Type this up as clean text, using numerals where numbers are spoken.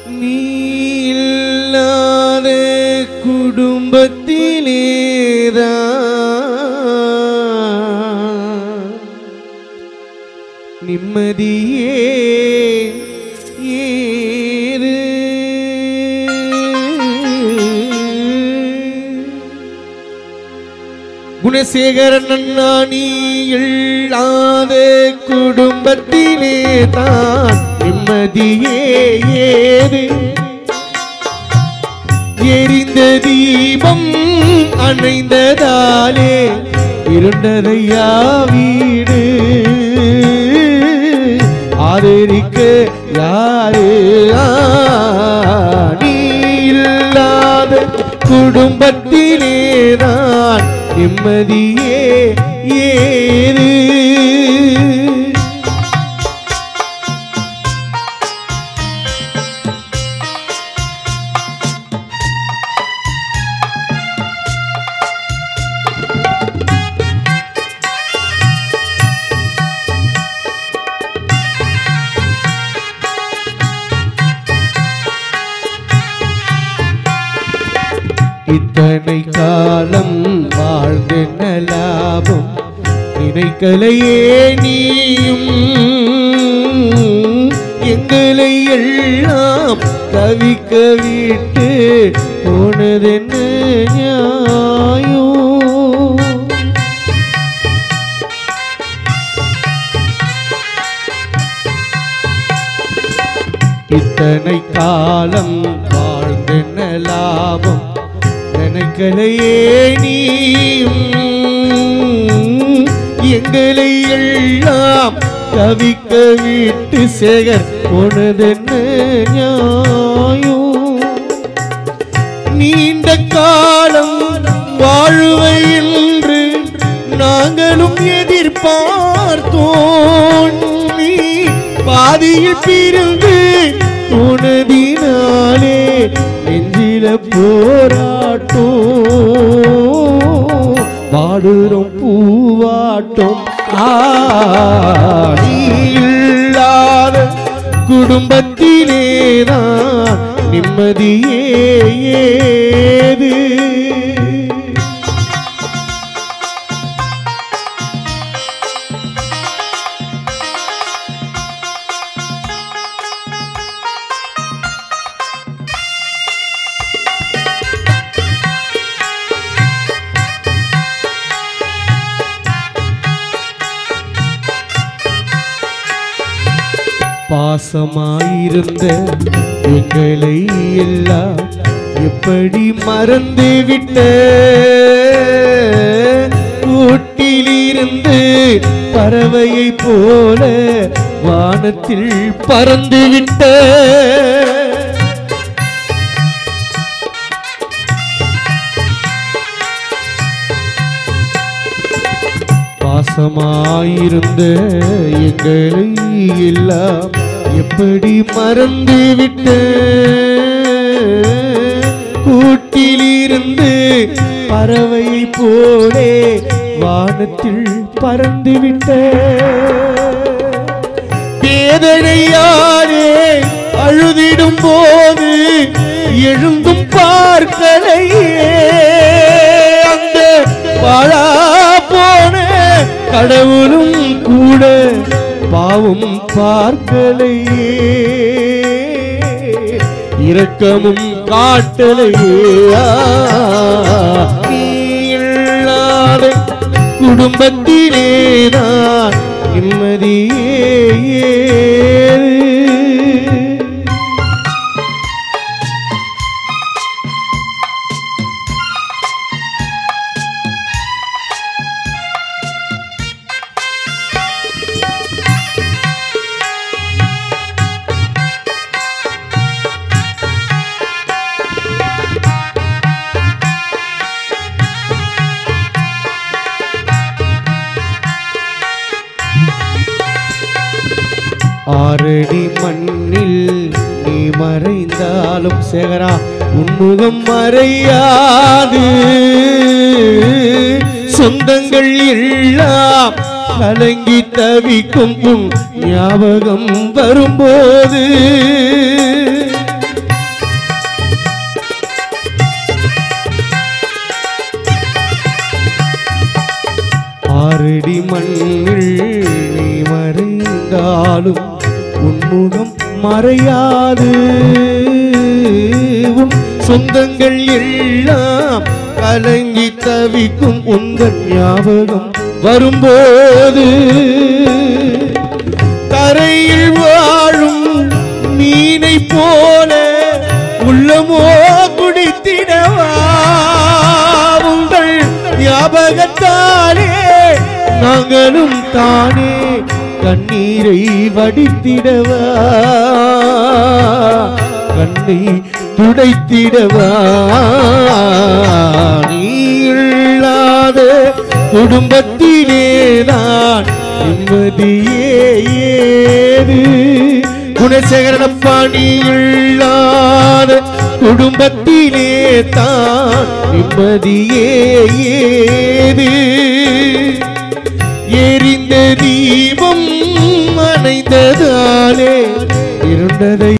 நீ இல்லாத குடும்பத்திலேதான் நிம்மதியே ஏது. குணசேகரன் அண்ணா நீ இல்லாத குடும்பத்திலே தான் நிம்மதியே ஏது. எரிந்த தீபம் அணைந்ததாலே இருண்டதையா வீடு. ஆதரிக்க யாரு நீ இல்லாத குடும்பத்திலேதான் நிம்மதியே ஏது. இத்தனை காலம் வாழ்ந்தென்ன லாபம் நினைக்கலையே நீயும். எங்களை எல்லாம் தவிக்க விட்டு போனதென்ன நியாயம். இத்தனை காலம் வாழ்ந்தென்ன லாபம் நினைக்கலையே நீயும். எங்களை எல்லாம் தவிக்க விட்டு சேகர் போனதென்ன நியாயம். நீண்ட காலம் வாழ்வை என்று நாங்களும் எதிர்பார்த்தோம். நீ பாதியில் பிரிந்து போனதினாலே நெஞ்சில போராட்டம் பாடுறோம் பூவாட்டம். நீ இல்லாத குடும்பத்திலேதான் நிம்மதியே ஏது. பாசமாயிருந்த எங்களை எல்லாம் எப்படி மறந்து விட்ட. கூட்டிலிருந்து பறவையை போல வானத்தில் பறந்து விட்ட. பாசமாயிருந்த எங்களை எல்லாம் எப்படி மறந்து விட்ட. கூட்டிலிருந்து பறவை போலே வானத்தில் பறந்து விட்ட. வேதனையாரே அழுதிடும் போது எழுந்தும் பார்க்கலையே. அந்த பாழா போன கடவுளும் கூட பாவம் பார்க்கலையே. இரக்கமும் காட்டலையே. நீ இல்லாத குடும்பத்திலேதான் நிம்மதியே ஏது. ஆரடி மண்ணில் நீ மறைந்தாலும் சேகரா உன்முகம் மறையாது. சொந்தங்கள் எல்லாம் கலங்கி தவிக்கும் உன் ஞாபகம் வரும்போது ஆரடி மண்ணில் நீ மறைந்தாலும் உன்முகம் மறையாது. உன் சொந்தங்கள் எல்லாம் கலங்கி தவிக்கும் உங்கள் ஞாபகம் வரும்போது கரையில் வாழும் மீனை போல உள்ளமோ குடித்திடவா உங்கள் ஞாபகத்தாலே நாங்களும் தானே கண்ணீரை வடித்திடவா கண்ணை துடைத்திடவா. நீ இல்லாத குடும்பத்திலேதான் நிம்மதியே ஏது. குணசேகரனப்பா நீ இல்லாத குடும்பத்திலே தான் நிம்மதியே ஏது. எரிந்த தீபம் அணைந்ததாலே இருண்டதை